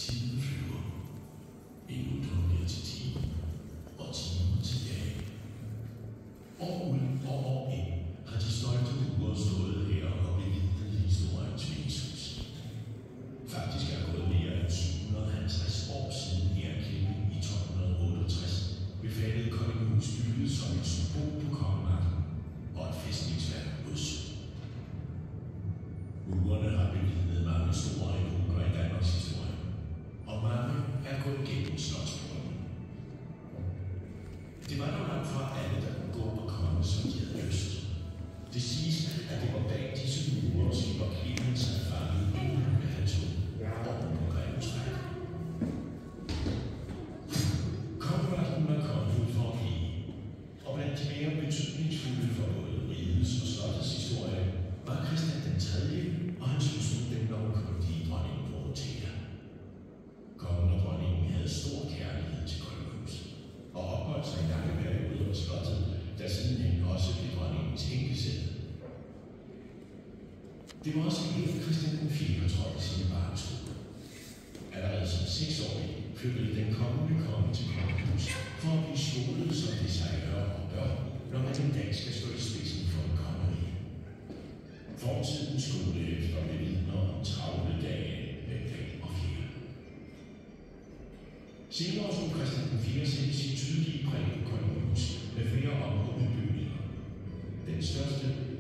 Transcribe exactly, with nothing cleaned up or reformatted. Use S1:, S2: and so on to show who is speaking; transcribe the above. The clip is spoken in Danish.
S1: Tiden flyver. Minutter bliver til time, og timer til dag. År ud og år ind har de stolte uger stået her og bevidnet historiens vingshus. Faktisk er gået mere end syv hundrede og halvtreds år siden Ereklippen i tolv otteogtres befalede Koldinghus bygget som et symbol på kongemagten og et fæstningsværk mod syd. Murene har bevidnet mange store epoker i Danmarks historie, og mange er gået gennem slotsporten. Det var dog langt fra alle, der kunne gå og komme, som de havde lyst. Det siges, at det var bag disse mure, som var Clemens sig fanget i med hans hund oven på Grevens Vej. Kongemagten var kommet ud for at blive, og blandt de mere betydningsfulde for både rigets og slottets historie var Christian den tredje og hans hustru den lovkundige dronning Dorothea. Kongen og dronningen havde stor kærlighed til Koldinghus og opholdt sig i lange perioder på slottet, der sidenhen også blev dronningens enkesæde. Det var også helt Christian den fjerde trådte sine barnesko. Allerede som seksårig flyttede den kommende konge til Koldinghus for at blive skolet, som det sig hør og bør, når man en dag skal stå i spidsen for en kongerige. Fortidens skole efter bevidner om travle dage med fag og fjerde. Senere skulle Christian den fjerde sætte sit tydelige præg på Koldinghus med flere områdebygninger. Den største